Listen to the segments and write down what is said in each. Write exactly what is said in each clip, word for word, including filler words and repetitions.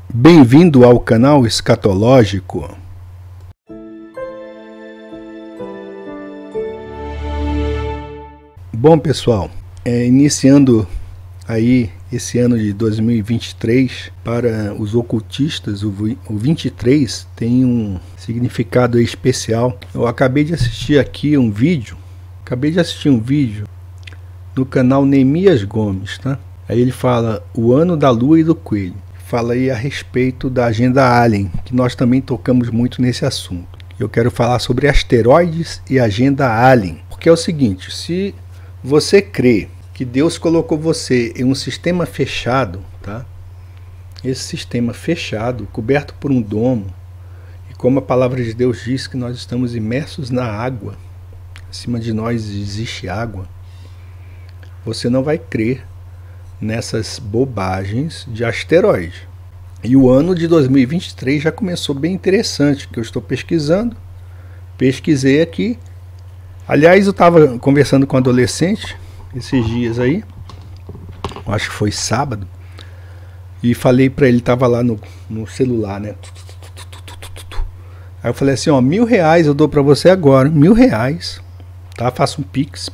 Bem-vindo ao canal Escatológico. Bom, pessoal, é, iniciando aí esse ano de dois mil e vinte e três, para os ocultistas, o, o vinte e três tem um significado especial. Eu acabei de assistir aqui um vídeo, acabei de assistir um vídeo no canal Neemias Gomes, tá? Aí ele fala o ano da lua e do coelho. Fala aí a respeito da agenda Alien, que nós também tocamos muito nesse assunto. Eu quero falar sobre asteroides e agenda Alien, porque é o seguinte: se você crê que Deus colocou você em um sistema fechado, tá? Esse sistema fechado, coberto por um domo, e como a palavra de Deus diz que nós estamos imersos na água, acima de nós existe água, você não vai crer nessas bobagens de asteroide. E o ano de dois mil e vinte e três já começou bem interessante, que eu estou pesquisando, pesquisei aqui. Aliás, eu estava conversando com um adolescente esses dias aí, acho que foi sábado, e falei para ele, estava lá no, no celular, né? Aí eu falei assim, ó, mil reais eu dou para você agora, mil reais, tá? Faça um pix,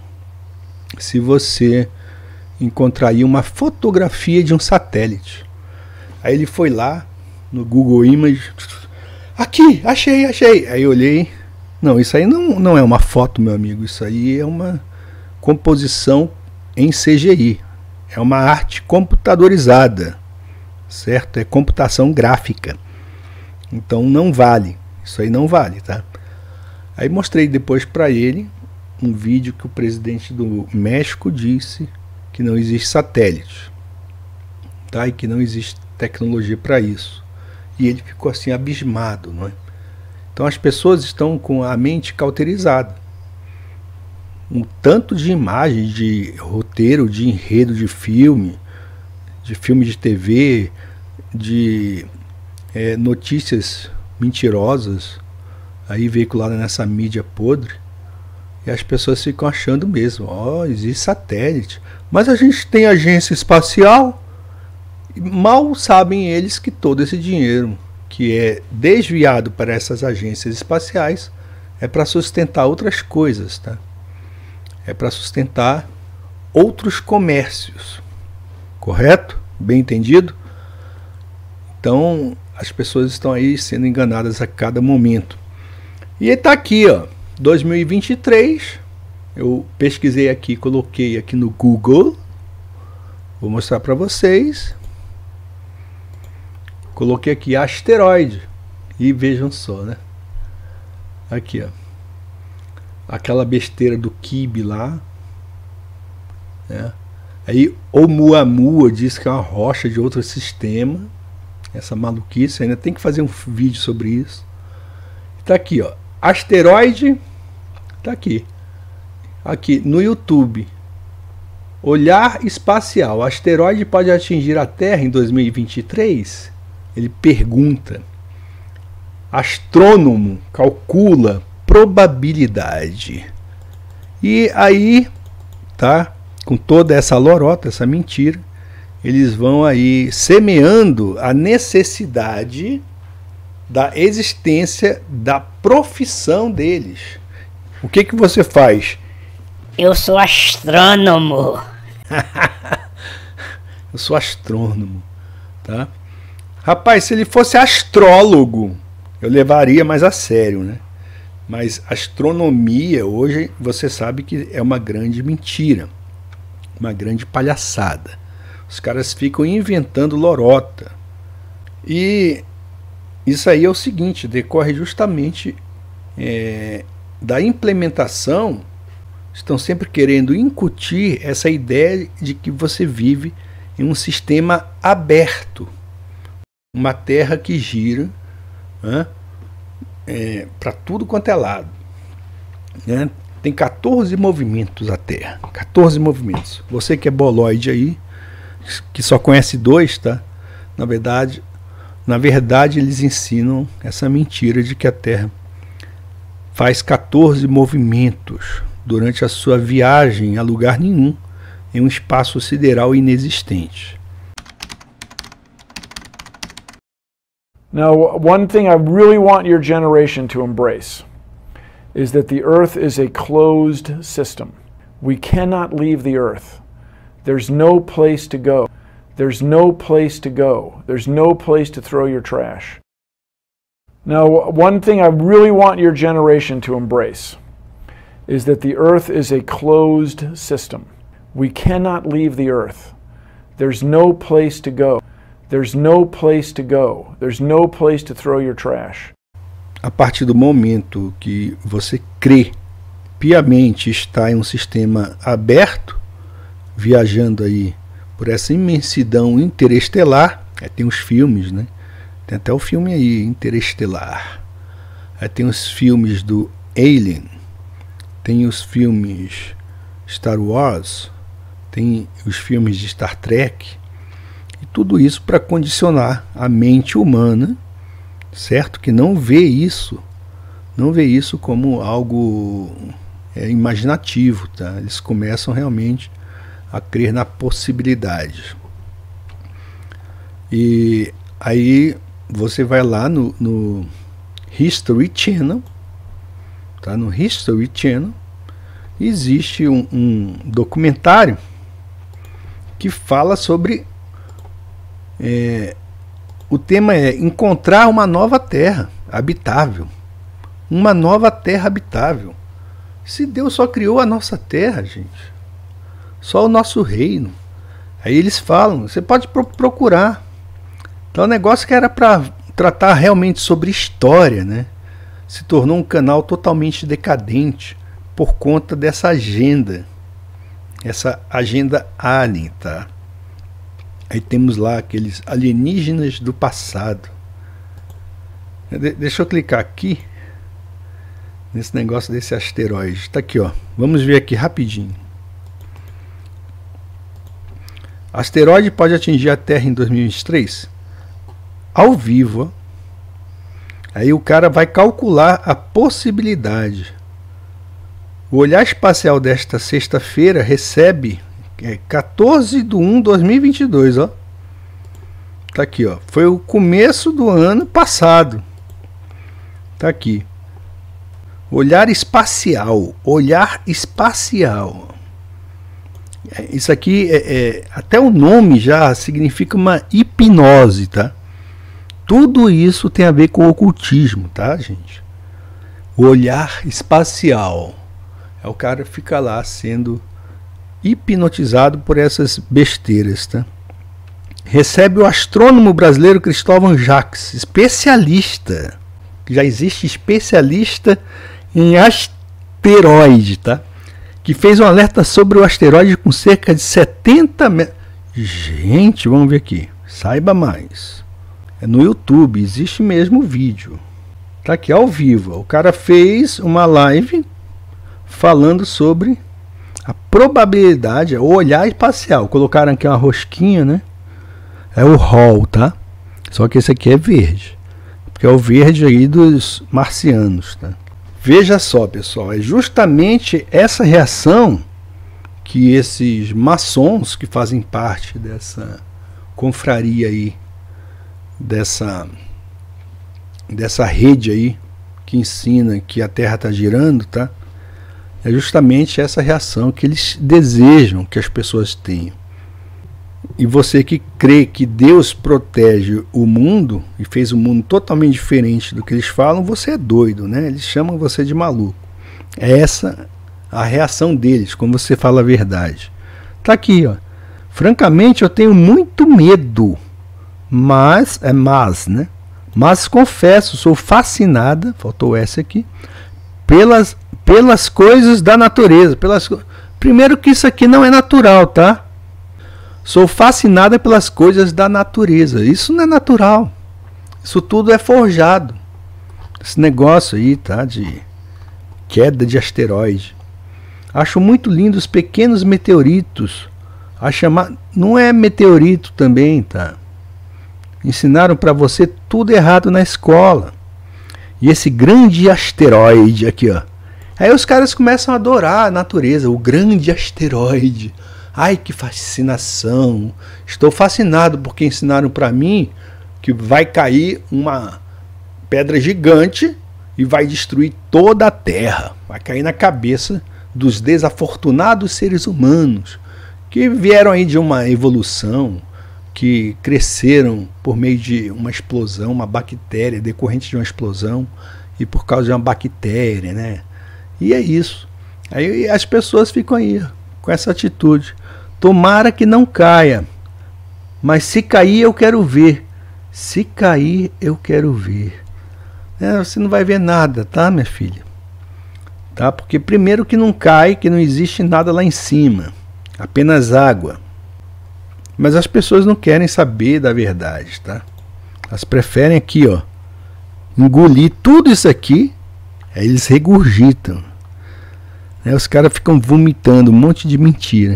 se você encontrar aí uma fotografia de um satélite. Aí ele foi lá no Google Images, aqui, achei, achei. Aí eu olhei, não, isso aí não, não é uma foto, meu amigo, isso aí é uma composição em C G I, é uma arte computadorizada, certo? É computação gráfica, então não vale, isso aí não vale, tá? Aí mostrei depois para ele um vídeo que o presidente do México disse que não existe satélite, tá? E que não existe tecnologia para isso, e ele ficou assim abismado, não é? Então as pessoas estão com a mente cauterizada, um tanto de imagem, de roteiro, de enredo de filme, de filme de T V, de é, notícias mentirosas aí veiculadas nessa mídia podre, e as pessoas ficam achando mesmo, ó, oh, existe satélite, mas a gente tem agência espacial. Mal sabem eles que todo esse dinheiro que é desviado para essas agências espaciais é para sustentar outras coisas, tá? É para sustentar outros comércios, correto? Bem entendido? Então as pessoas estão aí sendo enganadas a cada momento. E está aqui, ó, dois mil e vinte e três, eu pesquisei aqui, coloquei aqui no Google, vou mostrar para vocês. Coloquei aqui asteroide e vejam só, né? Aqui, ó, aquela besteira do Kibe lá, né? Aí Oumuamua diz que é uma rocha de outro sistema, essa maluquice, ainda tem que fazer um vídeo sobre isso. Tá aqui, ó, asteroide, tá aqui, aqui no YouTube, olhar espacial, asteroide pode atingir a Terra em dois mil e vinte e três? Ele pergunta, astrônomo calcula probabilidade. E aí, tá, com toda essa lorota, essa mentira, eles vão aí semeando a necessidade da existência da profissão deles. O que que você faz? Eu sou astrônomo. Eu sou astrônomo, tá? Rapaz, se ele fosse astrólogo, eu levaria mais a sério, né? Mas astronomia hoje, você sabe que é uma grande mentira, uma grande palhaçada. Os caras ficam inventando lorota. E isso aí é o seguinte, decorre justamente é, da implementação. Estão sempre querendo incutir essa ideia de que você vive em um sistema aberto, uma terra que gira, né, é, para tudo quanto é lado, né? Tem quatorze movimentos a Terra, quatorze movimentos. Você que é boloide aí, que só conhece dois, tá? Na verdade, na verdade eles ensinam essa mentira de que a Terra faz quatorze movimentos durante a sua viagem a lugar nenhum, em um espaço sideral inexistente. Now, one thing I really want your generation to embrace is that the earth is a closed system. We cannot leave the earth. There's no place to go. There's no place to go. There's no place to throw your trash. Now, one thing I really want your generation to embrace is that the earth is a closed system. We cannot leave the earth. There's no place to go. There's no place to go. There's no place to throw your trash. A partir do momento que você crê piamente estar em um sistema aberto, viajando aí por essa imensidão interestelar, aí tem os filmes, né? Tem até o filme aí, Interestelar. Aí tem os filmes do Alien, tem os filmes Star Wars, tem os filmes de Star Trek, e tudo isso para condicionar a mente humana, certo? Que não vê isso, não vê isso como algo é, imaginativo, tá? Eles começam realmente a crer na possibilidade. E aí você vai lá no, no History Channel, tá? No History Channel existe um, um documentário que fala sobre é, o tema é encontrar uma nova terra habitável, uma nova terra habitável. Se Deus só criou a nossa terra, gente, só o nosso reino, aí eles falam, você pode pro procurar. Então o negócio que era para tratar realmente sobre história, né, se tornou um canal totalmente decadente por conta dessa agenda, essa agenda alien, tá? Aí temos lá aqueles alienígenas do passado. De deixa eu clicar aqui nesse negócio desse asteroide. Tá aqui, ó. Vamos ver aqui rapidinho. Asteroide pode atingir a Terra em dois mil e vinte e três? Ao vivo. Aí o cara vai calcular a possibilidade. O olhar espacial desta sexta-feira recebe é, quatorze de um de dois mil e vinte e dois, ó. Tá aqui, ó. Foi o começo do ano passado. Tá aqui. Olhar espacial. Olhar espacial. Isso aqui, é, é, até o nome já significa uma hipnose, tá? Tudo isso tem a ver com o ocultismo, tá, gente? O olhar espacial. É o cara fica lá sendo hipnotizado por essas besteiras, tá? Recebe o astrônomo brasileiro Cristóvão Jacques, especialista. Já existe especialista em asteroide, tá? Que fez um alerta sobre o asteroide com cerca de setenta metros. Gente, vamos ver aqui. Saiba mais. É no YouTube, existe mesmo o vídeo. Tá aqui ao vivo. O cara fez uma live falando sobre a probabilidade, o olhar espacial. Colocaram aqui uma rosquinha, né? É o Hall, tá? Só que esse aqui é verde. Porque é o verde aí dos marcianos, tá? Veja só, pessoal, é justamente essa reação que esses maçons que fazem parte dessa confraria aí, dessa, dessa rede aí que ensina que a Terra está girando, tá? É justamente essa reação que eles desejam que as pessoas tenham. E você que crê que Deus protege o mundo e fez o mundo totalmente diferente do que eles falam, você é doido, né? Eles chamam você de maluco. É essa a reação deles quando você fala a verdade. Tá aqui, ó. Francamente, eu tenho muito medo, mas é mas, né? Mas confesso, sou fascinada, faltou essa aqui, pelas pelas coisas da natureza, pelas primeiro que isso aqui não é natural, tá? Sou fascinada pelas coisas da natureza. Isso não é natural. Isso tudo é forjado. Esse negócio aí, tá? De queda de asteroide. Acho muito lindo os pequenos meteoritos. A chamar... Não é meteorito também, tá? Ensinaram para você tudo errado na escola. E esse grande asteroide aqui, ó. Aí os caras começam a adorar a natureza. O grande asteroide. Ai, que fascinação! Estou fascinado porque ensinaram para mim que vai cair uma pedra gigante e vai destruir toda a Terra. Vai cair na cabeça dos desafortunados seres humanos que vieram aí de uma evolução, que cresceram por meio de uma explosão, uma bactéria, decorrente de uma explosão, e por causa de uma bactéria, né? E é isso. Aí as pessoas ficam aí, com essa atitude. Tomara que não caia, mas se cair eu quero ver. Se cair eu quero ver. É, você não vai ver nada, tá, minha filha? Tá? Porque primeiro que não cai, que não existe nada lá em cima, apenas água. Mas as pessoas não querem saber da verdade, tá? Elas preferem aqui, ó, engolir tudo isso aqui, aí eles regurgitam. Né? Os caras ficam vomitando um monte de mentira.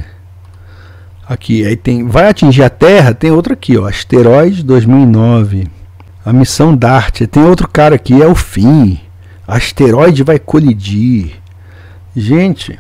Aqui, aí tem, vai atingir a Terra, tem outro aqui, ó, Asteroide dois mil e nove. A missão DART, tem outro cara aqui, é o fim. Asteroide vai colidir. Gente,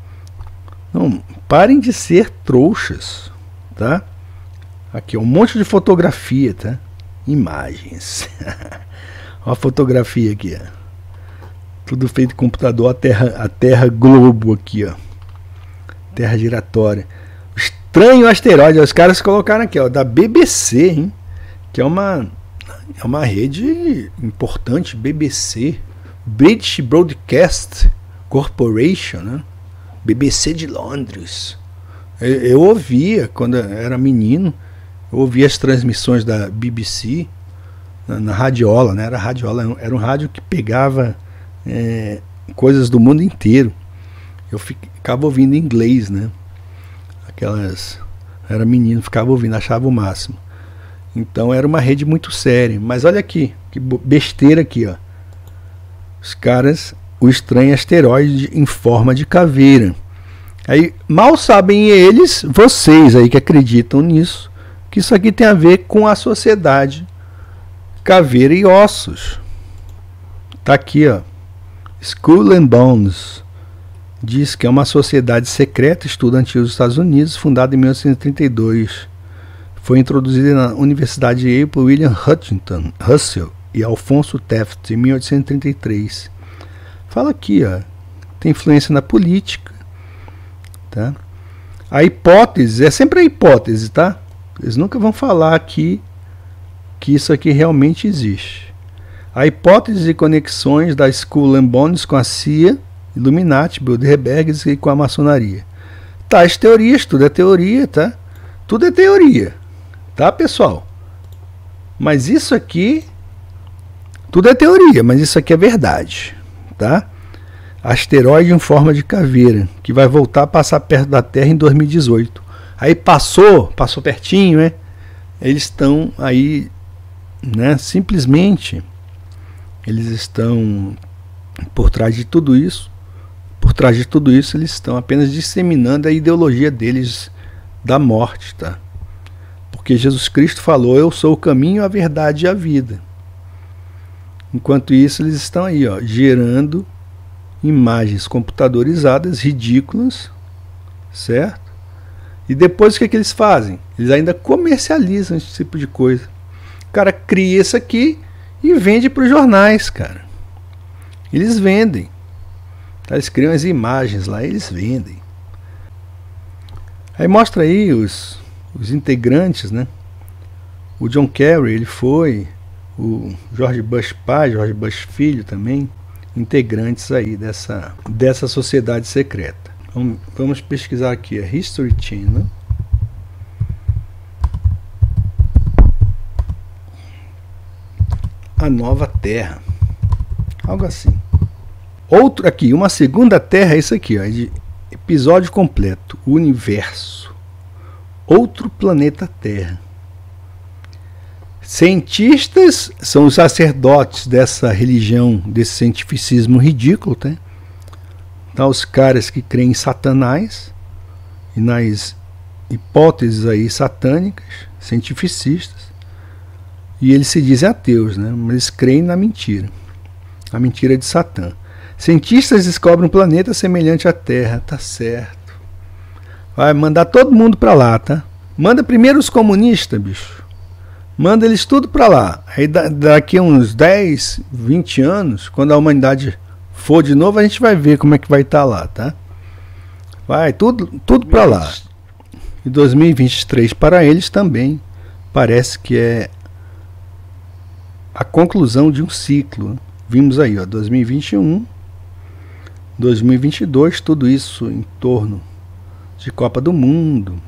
não, parem de ser trouxas, tá? Aqui, um monte de fotografia, tá? Imagens. Uma fotografia aqui, ó. Tudo feito em computador, a Terra, a Terra globo aqui, ó. Terra giratória. Estranho asteroide, os caras colocaram aqui, ó, da B B C, hein? Que é uma é uma rede importante, B B C, British Broadcast Corporation, né? B B C de Londres. Eu, eu ouvia quando eu era menino, eu ouvia as transmissões da B B C na, na radiola, né? Era radiola, era um rádio que pegava é, coisas do mundo inteiro. Eu ficava ouvindo em inglês, né? Aquelas, era menino, ficava ouvindo, achava o máximo. Então era uma rede muito séria. Mas olha aqui, que besteira aqui, ó. Os caras, o estranho asteroide em forma de caveira. Aí mal sabem eles, vocês aí que acreditam nisso, que isso aqui tem a ver com a sociedade Caveira e Ossos. Tá aqui, ó. Skull and Bones. Diz que é uma sociedade secreta estudantil dos Estados Unidos, fundada em mil novecentos e trinta e dois. Foi introduzida na Universidade de Yale por William Huntington Russell e Alfonso Taft em mil oitocentos e trinta e três. Fala aqui, ó, tem influência na política, tá? A hipótese, é sempre a hipótese, tá? Eles nunca vão falar aqui que isso aqui realmente existe. A hipótese de conexões da Skull and Bones com a C I A, Illuminati, Bilderberg e com a maçonaria. Tá, as teorias, tudo é teoria, tá? Tudo é teoria, tá, pessoal? Mas isso aqui, tudo é teoria, mas isso aqui é verdade, tá? Asteroide em forma de caveira, que vai voltar a passar perto da Terra em dois mil e dezoito. Aí passou, passou pertinho, né? Eles estão aí, né? Simplesmente, eles estão por trás de tudo isso. Por trás de tudo isso, eles estão apenas disseminando a ideologia deles da morte, tá? Porque Jesus Cristo falou, eu sou o caminho, a verdade e a vida. Enquanto isso, eles estão aí, ó, gerando imagens computadorizadas, ridículas, certo? E depois o que, é que eles fazem? Eles ainda comercializam esse tipo de coisa. O cara cria isso aqui e vende para os jornais, cara. Eles vendem. Eles criam as imagens lá, eles vendem. Aí mostra aí os, os integrantes, né? O John Kerry, ele foi, o George Bush pai, George Bush filho também, integrantes aí dessa, dessa sociedade secreta. Vamos, vamos pesquisar aqui a History Channel. A Nova Terra. Algo assim. Outro aqui, uma segunda Terra, é isso aqui, ó, de episódio completo, o universo. Outro planeta Terra. Cientistas são os sacerdotes dessa religião, desse cientificismo ridículo, tá? Então, os caras que creem em Satanás e nas hipóteses aí satânicas, cientificistas, e eles se dizem ateus, né? Mas eles creem na mentira, a mentira de Satã. Cientistas descobrem um planeta semelhante à Terra, tá certo. Vai mandar todo mundo para lá, tá? Manda primeiro os comunistas, bicho. Manda eles tudo para lá. Aí daqui a uns dez, vinte anos, quando a humanidade for de novo, a gente vai ver como é que vai estar lá, tá? Vai tudo, tudo para lá. E dois mil e vinte e três para eles também parece que é a conclusão de um ciclo. Vimos aí, ó, dois mil e vinte e um, dois mil e vinte e dois, tudo isso em torno de Copa do Mundo.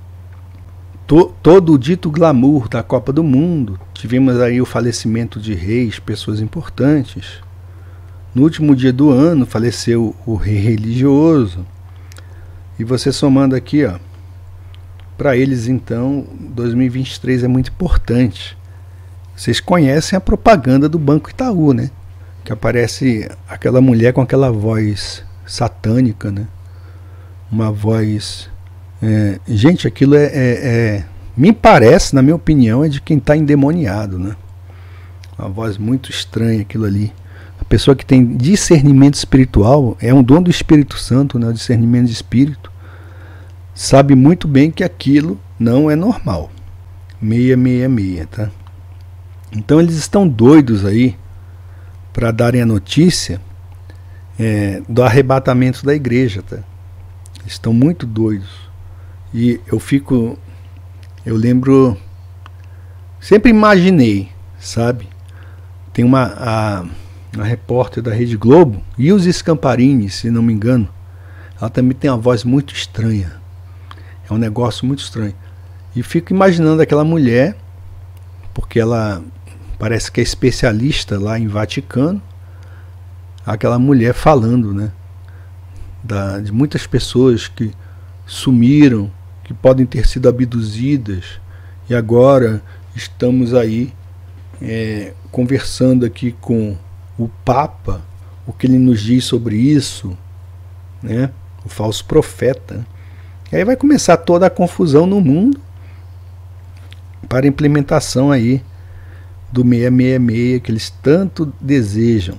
To, todo o dito glamour da Copa do Mundo. Tivemos aí o falecimento de reis, pessoas importantes. No último dia do ano faleceu o rei religioso. E você somando aqui, ó, para eles então, dois mil e vinte e três é muito importante. Vocês conhecem a propaganda do Banco Itaú, né? Que aparece aquela mulher com aquela voz satânica, né? Uma voz... É, gente, aquilo é, é, é... me parece, na minha opinião, é de quem está endemoniado, né? Uma voz muito estranha aquilo ali. A pessoa que tem discernimento espiritual, é um dom do Espírito Santo, né? O discernimento de espírito, sabe muito bem que aquilo não é normal. seiscentos e sessenta e seis, tá? Então eles estão doidos aí para darem a notícia é, do arrebatamento da igreja, tá? Estão muito doidos. E eu fico, eu lembro, sempre imaginei, sabe? Tem uma, a, a repórter da Rede Globo, Ilse Scamparini, se não me engano, ela também tem uma voz muito estranha. É um negócio muito estranho. E fico imaginando aquela mulher, porque ela parece que é especialista lá em Vaticano, aquela mulher falando, né? Da, de muitas pessoas que sumiram, que podem ter sido abduzidas, e agora estamos aí é, conversando aqui com o Papa, o que ele nos diz sobre isso, né? O falso profeta. E aí vai começar toda a confusão no mundo para a implementação aí do seiscentos e sessenta e seis que eles tanto desejam.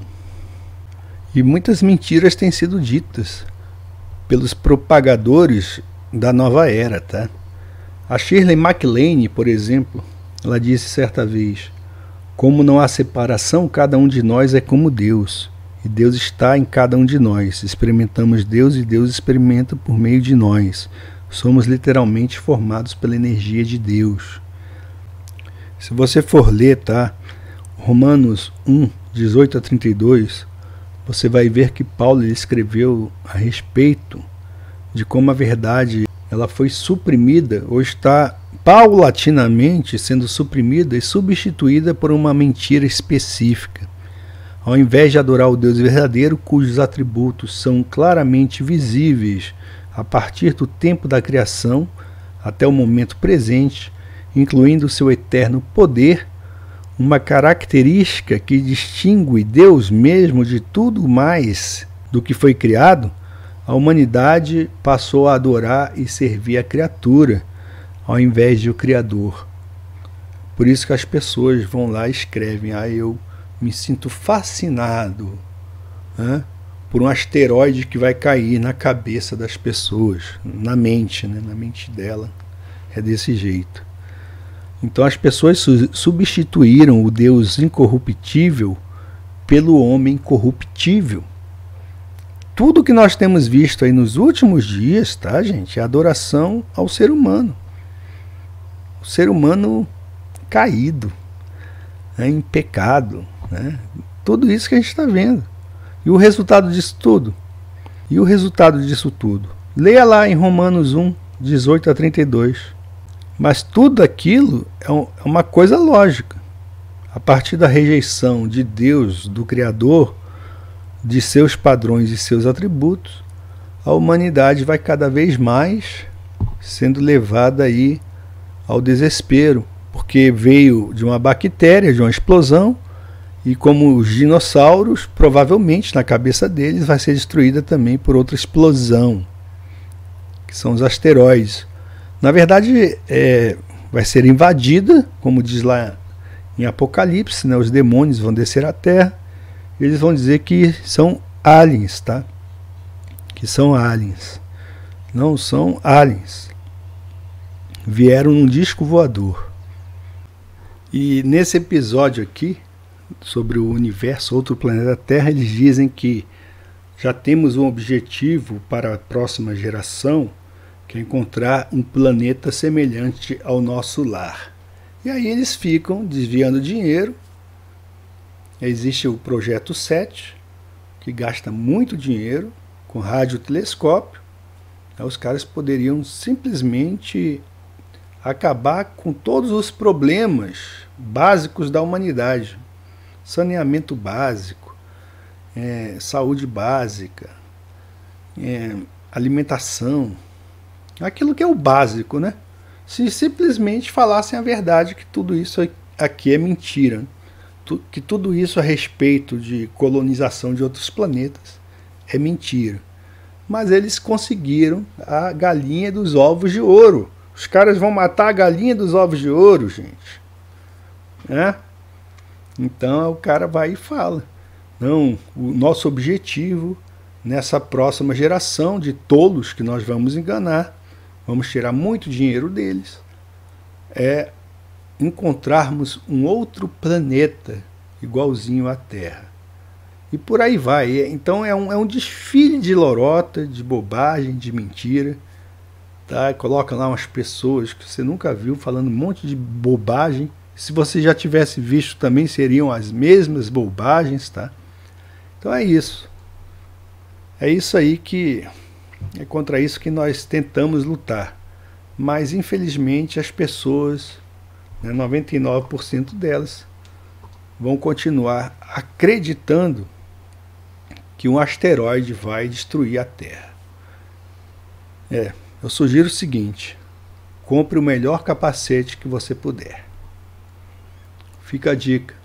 E muitas mentiras têm sido ditas pelos propagadores da nova era, tá? A Shirley MacLaine, por exemplo, ela disse certa vez: como não há separação, cada um de nós é como Deus, e Deus está em cada um de nós. Experimentamos Deus e Deus experimenta por meio de nós. Somos literalmente formados pela energia de Deus. Se você for ler, tá? Romanos um, dezoito a trinta e dois, você vai ver que Paulo ele escreveu a respeito de como a verdade ela foi suprimida ou está paulatinamente sendo suprimida e substituída por uma mentira específica. Ao invés de adorar o Deus verdadeiro, cujos atributos são claramente visíveis a partir do tempo da criação até o momento presente, incluindo seu eterno poder, uma característica que distingue Deus mesmo de tudo mais do que foi criado, a humanidade passou a adorar e servir a criatura, ao invés de o Criador. Por isso que as pessoas vão lá e escrevem: ah, eu me sinto fascinado, né, por um asteroide que vai cair na cabeça das pessoas, na mente, né, na mente dela. É desse jeito. Então as pessoas su substituíram o Deus incorruptível pelo homem corruptível. Tudo que nós temos visto aí nos últimos dias, tá, gente, é adoração ao ser humano. O ser humano caído, né, em pecado, né? Tudo isso que a gente está vendo. E o resultado disso tudo? E o resultado disso tudo? Leia lá em Romanos um, dezoito a trinta e dois. Mas tudo aquilo é uma coisa lógica. A partir da rejeição de Deus, do Criador, de seus padrões e seus atributos, a humanidade vai cada vez mais sendo levada aí ao desespero, porque veio de uma bactéria, de uma explosão, e como os dinossauros, provavelmente na cabeça deles vai ser destruída também por outra explosão, que são os asteroides. Na verdade, é, vai ser invadida, como diz lá em Apocalipse, né, os demônios vão descer à Terra. Eles vão dizer que são aliens, tá? Que são aliens. Não são aliens. Vieram num disco voador. E nesse episódio aqui, sobre o universo, outro planeta Terra, eles dizem que já temos um objetivo para a próxima geração, que é encontrar um planeta semelhante ao nosso lar. E aí eles ficam desviando dinheiro. Existe o projeto sete, que gasta muito dinheiro com radiotelescópio. Os caras poderiam simplesmente acabar com todos os problemas básicos da humanidade. Saneamento básico, é, saúde básica, é, alimentação, aquilo que é o básico, né? Se simplesmente falassem a verdade, que tudo isso aqui é mentira, né? Que tudo isso a respeito de colonização de outros planetas é mentira. Mas eles conseguiram a galinha dos ovos de ouro. Os caras vão matar a galinha dos ovos de ouro, gente. É? Então o cara vai e fala: não, o nosso objetivo nessa próxima geração de tolos que nós vamos enganar, vamos tirar muito dinheiro deles, é encontrarmos um outro planeta igualzinho à Terra. E por aí vai. Então é um, é um desfile de lorota, de bobagem, de mentira. Tá? Coloca lá umas pessoas que você nunca viu falando um monte de bobagem. Se você já tivesse visto também seriam as mesmas bobagens. Tá? Então é isso. É isso aí que... É contra isso que nós tentamos lutar. Mas infelizmente as pessoas, né, noventa e nove por cento delas, vão continuar acreditando que um asteroide vai destruir a Terra. É, eu sugiro o seguinte: compre o melhor capacete que você puder. Fica a dica.